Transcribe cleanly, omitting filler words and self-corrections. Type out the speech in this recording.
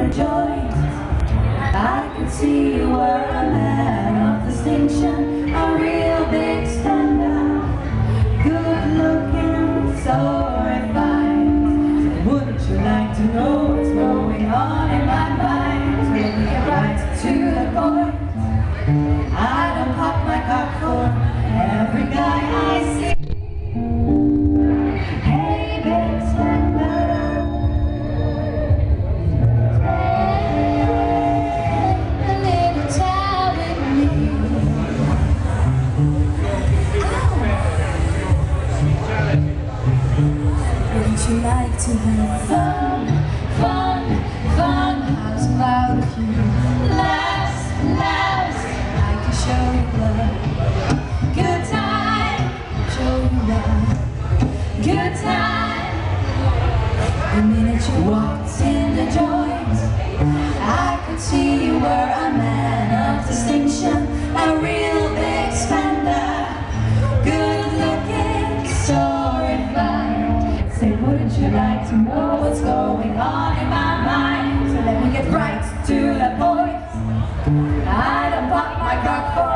joint. I could see you were a man of distinction, a real big stand-up, good looking, so refined. Wouldn't you like to know what's going on in my mind? Let me get right to the point. I don't pop my cock for every guy I see. Hey, big stand-up, spend a little time with me. Wouldn't you like to have fun, fun, fun? How's about you? Last, I can show you love. Good time, show you love. Good time. The minute you walked in the joint, I could see you were a man of distinction, a real big spender, good looking, so refined. Say, wouldn't you like to know what's going on in my mind? So let me get right to the point. I don't pop my cock for